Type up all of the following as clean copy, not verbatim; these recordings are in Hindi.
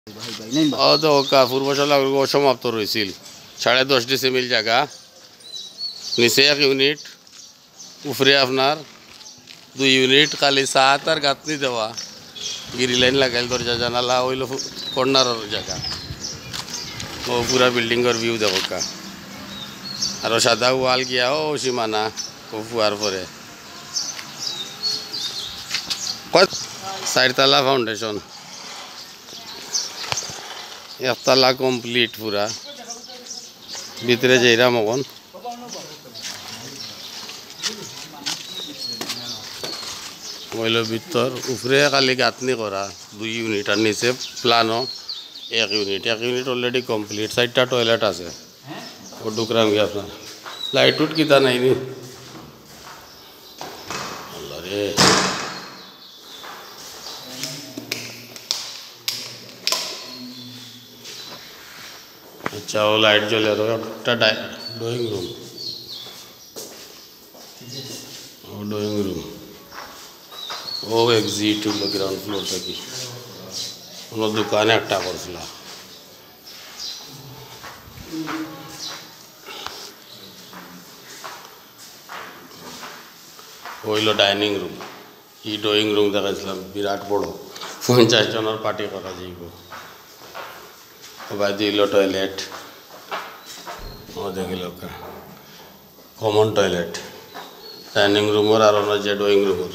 দরকার পূর্বশালা অসমাপ্ত রয়েছিল 10.5 ডিসিমিল জায়গা নিচে 1 ইউনিট উপরে আপনার 2 ইউনিট খালি ছাদ আর গাঁথনি দেওয়া গিরি লাইন লাগাইল দরজা জানালা হইল কর্নারের জায়গা ও পুরা বিল্ডিংয়ের ভিউ দেখা আর সাদা ওয়াল গিয়া ও সীমানা ও ফুয়ার পরে 4 তলা ফাউন্ডেশন 1 তলা কমপ্লিট পুরা ভিতরে যাইরা মগন হইল ভিতর উপরে খালি গাঁথনি করা 2 ইউনিট আর নিচে প্লানো 1 ইউনিট অলরেডি কমপ্লিট 4টা টয়লেট আছে ও ঢুকরাম গিয়ে আপনার লাইট উঠ কিতা নাই নি আল্লাহ রে अच्छा वो लाइट जले रहा है डोइंग रूम वो एग्जिट ग्राउंड फ्लोर तक दुकान एक करला हईल डाइनिंग रूम ये डोइंग रूम देखा बिराट बड़ो 50 जनर पार्टी करा जाइब बाद दिल टॉयलेट वो देखिल कमन टॉयलेट डाइनिंग रूमर और जे डोइंग रूमर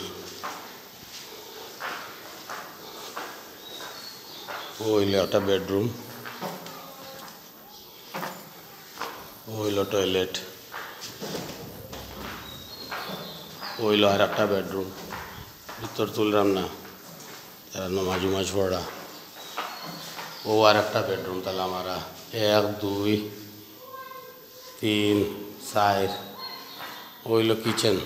वो हईल बेडरूम वो हईल टॉयलेट वो हईल और एक बेडरूम भीतर तुलराम ना तारा नमाज उमाज पड़ा वो और एक बेडरूम ताला हमारा 1 2 3 4 ওইল কিচেন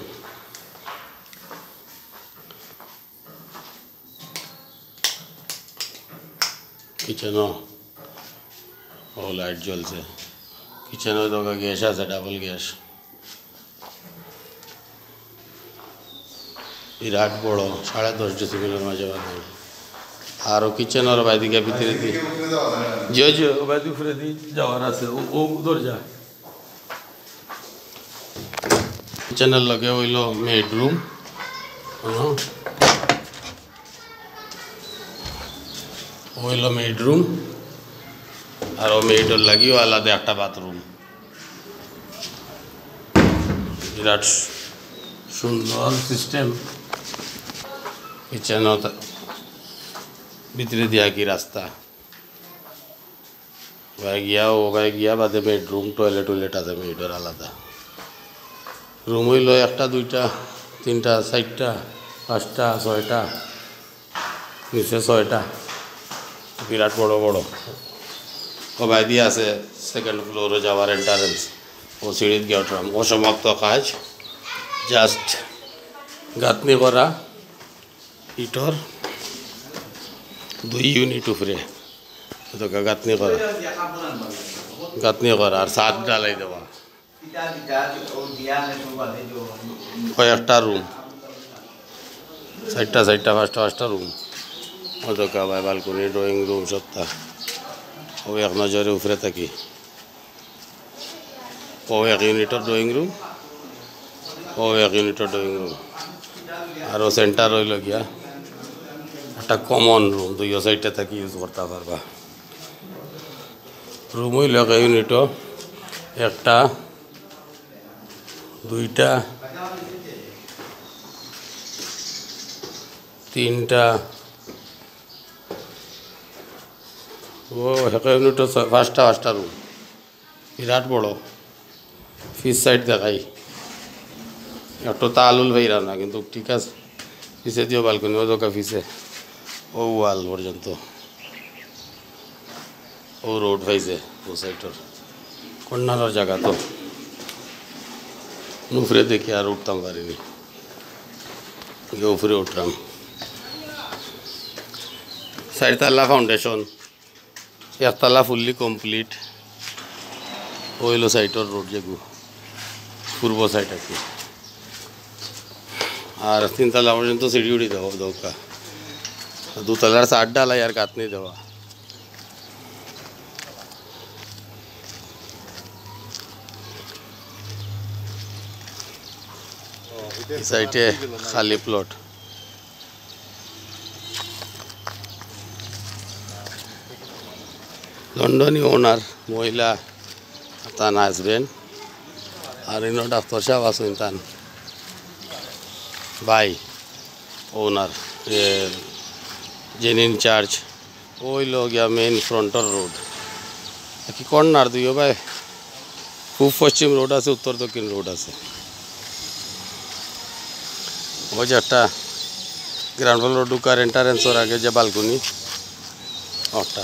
কিচেনও ও লাইট জ্বলছে কিচেনও তো গ্যাস আছে ডাবল গ্যাস বিরাট বড় 10.5 ডিসিমিলের মাঝে বানাই আর কিচেন আর বাইদিকে ভিতরে দি যে বাইদি উপরে দি যাওয়ার আছে ও দরজা किचन लगे हईल बेडरूम हईल बेडरूम और मेडर लगी आलादा एक बाथरूम बिराट सुंदर सिस्टेम किचन भितरे दिया कि रास्ता भाई गया बादे बेडरूम टॉयलेट आते मेडर आलादा रूम हईल 1 2 3 4 5 6 नीचे 6टा बिराट बड़ो बड़ो ओ बादी आसे सेकेंड फ्लोर जावार एंट्रेंस ओ सीढ़ीत गিয়ে उठलाम असमाप्त काज जस्ट गाँथनी करा इटर 2 ইউনিট उपरे तो गाँथनी करा और छाद डालाई देवा कयेकटा रूम 4टा 5टा रूम ओदका भाई बालकनी ड्रॉइंग रूम सबटा वो एक नजरे ऊपरे थकी वो 1 ইউনিটের ड्रॉइंग रूम वो 1 ইউনিটের ड्रॉइंग रूम और सेंटर हईल गया एक कमन रूम 2 साइडे थकी यूज करते पारबा रूम हईल 1 ইউনিট একটা 2টা 3টা वो 1 ইউনিট 5টা रूम बिराट बड़ो फिश साइड देखाई एक तालुल भाई ना किन्तु ठीक है फिसे दिओ बालकनी वो दो फिसे ओ वाल पर्यन्त ओ रोड भाईसे वो साइडर कन्नार जगह तो ऊपरे देखिए और उठता पारि ऊपरे उठलाम 4 तला फाउंडेशन 1 तला फुल्ली कमप्लीट हईल साइडर रोड जेगु पूर्व साइड आके और 3 तला पर्यन्त सीढ़ी उड़ी देवा दौका 2 तलार 7 डाला यार गाँथनी देवा এই সাইডে খালি প্লট। লন্ডনী ওনার মহিলা তান হাজবেন্ড আর ইনো ডাক্তার সাহেব আছেন তান ভাই ওনার যিনি ইনচার্জ ওই লোক গিয়া মেইন ফ্রন্টর রোড কি কর্নার দুইও ভাই পূব পশ্চিম রোড আছে উত্তর দক্ষিণ রোড আছে। ওই যে একটা গ্রাউন্ড ফ্লোর ঢুকার এন্টারেন্সর আগে যে বালকনি ওটা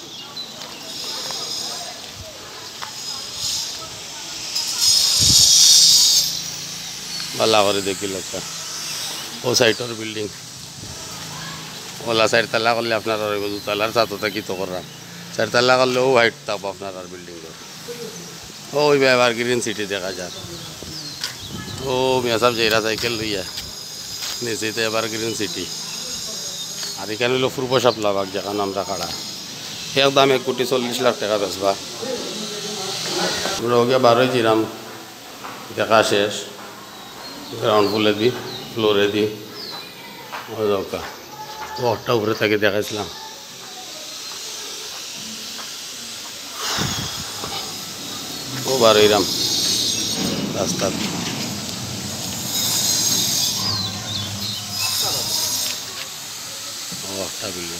ভালো করে দেখি লোকটা ও সাইডর বিল্ডিং ওলা 4 তলা করলে আপনার আর 2 তলার ছাদটা কি তো করাম 4 তলা করলে ও হাইট তাপ আপনার আর বিল্ডিং ওই ব্যবহার গ্রিন সিটি দেখা যায় ও মিয়া সাহেব জেরা সাইকেল লইয়া নিচেতে এবার গ্রিন সিটি আর এখানে হলো পূর্ব শাপলাবাগ যেখানে আমরা খাড়া একদম 1,40 লাখ টাকা বেচবা রোগে 12 জিরাম দেখা শেষ গ্রাউন্ড ফ্লোরে দি ওই দরকার ওটা উপরে থেকে দেখাইছিলাম ও 12 ইরাম রাস্তা একটা বিল্ডিং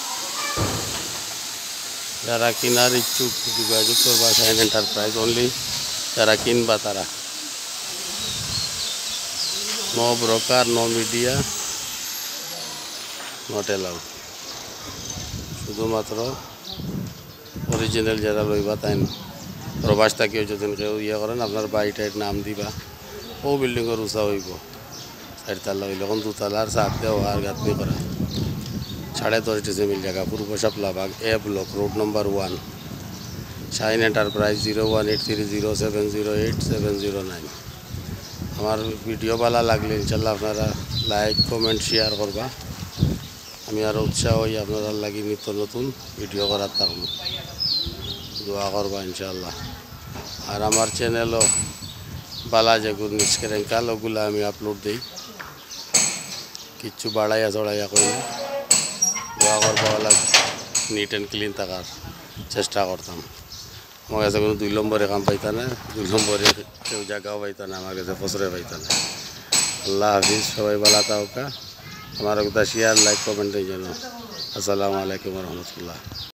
যারা কিনার ইচ্ছুক যোগাযোগ করবা শাইন এন্টারপ্রাইজ অনলি যারা কিনবা তারা no broker no media not allowed শুধুমাত্র অরিজিনাল যারা লইবা তাই প্রবাস থাকিও যদি কেউ ইয়ে করেন আপনার বাড়িটার নাম দিবা ও বিল্ডিংয়ের উঁচা হইব 4 তলা হইলে এখন 2 তলার ছাদ দেওয়া আর গাঁথনি করা 10.5 ডিসিমিল জায়গা পূর্ব Shaplabag A block road number 1 shine enterprise 01830708709। আমার ভিডিও ভালো লাগলে ইনশাল্লাহ আপনারা লাইক কমেন্ট শেয়ার করবা আমি আরও উৎসাহ হই আপনারা লাগি নিত্য নতুন ভিডিও করার থাকবো দোয়া করবা ইনশাল্লাহ। আর আমার চ্যানেলও বালা যেগুলো নিষ্কেরেঙ্কাল ওগুলো আমি আপলোড দিই কিচ্ছু বাড়াইয়া চড়াইয়া করি না দোয়া করবা ওলা নিট অ্যান্ড ক্লিন থাকার চেষ্টা করতাম। আমার কাছে কোনো 2 নম্বরে কাম পাইতা না 2 নম্বরে কেউ জায়গাও পাইতা না আমার কাছে ফসরে পাইতা না। আল্লাহ হাফিজ সবাই ভালো থাকা আমার একটা শেয়ার লাইক কমেন্ট এই জন্য আসসালামু আলাইকুম রহমতুল্লাহ।